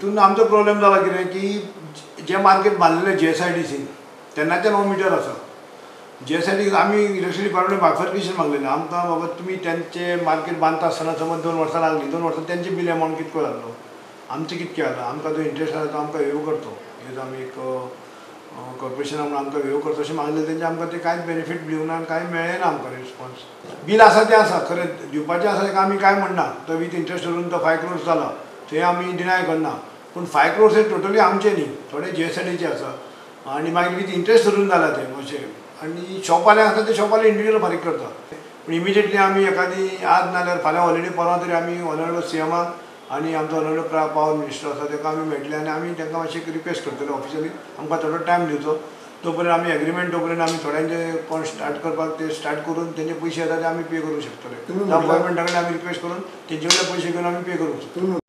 हितून आमचो प्रॉब्लेम जाला कितें की जे मार्केट बांदलेले JSIDC तेन्नाच्यान हो मिटर आसा। JSIDC आमी इलेक्ट्रिसिटी डिपार्टमेंट बायफर्केशन मागलेलें आमकां बाबा तुमी तेंचे मार्केट बांदता आसतना समज 2 वर्सां लागलीं 2 वर्सां तेंचे बिल अमावंट कितको जाल्लो आमचें कितकें जालां आमकां जो इंट्रस्ट आसा तो आमकां वेव करचो हेजो आमी एक कॉर्पोरेशना म्हणून आमकां वेव करचो अशें मागलेलें तेंचे आमकां ते कांयच बेनिफीट दिवंक ना कांय मेळ्ळें ना आमकां रिस्पॉन्स। बिल आसा तें आसा खरें दिवपाचें आसा तेका आमी कांय म्हणना तो विथ इंट्रस्ट धरून तो 5 crores जाला थंय आमी डिनाय करना पूण 5 crores हे टोटली आमचे न्ही थोडे JSIDC आसा आनी मागीर विथ इंट्रस्ट धरून जाला तें अशें आनी शॉपवाले आसा ते शॉपवाले इंडिविज्युअल फारीक करता पूण इमिजिएटली आमी एखादी आज नाल्यार फाल्यां हॉलिडे परवा तरी आमी ऑनरेबल CMाक आनी आमचो ऑनरेबल पावर मिनिस्टर आसा तेका आमी मेळटले आनी आमी तांकां मातशें रिक्वेस्ट करतले ऑफिशियली आमकां थोडो टायम दिवचो तो पर्यंत आमी एग्रीमेंट तो पर्यंत आमी थोड्यांचे कोण स्टार्ट करपाक ते स्टार्ट करून तेंचे पयशे येता ते आमी पे करूंक शकतले गव्हर्मेंटा कडेन आमी रिक्वेस्ट करून तेंचे कडल्यान पयशे घेवन आमी पे करूंक शकतले।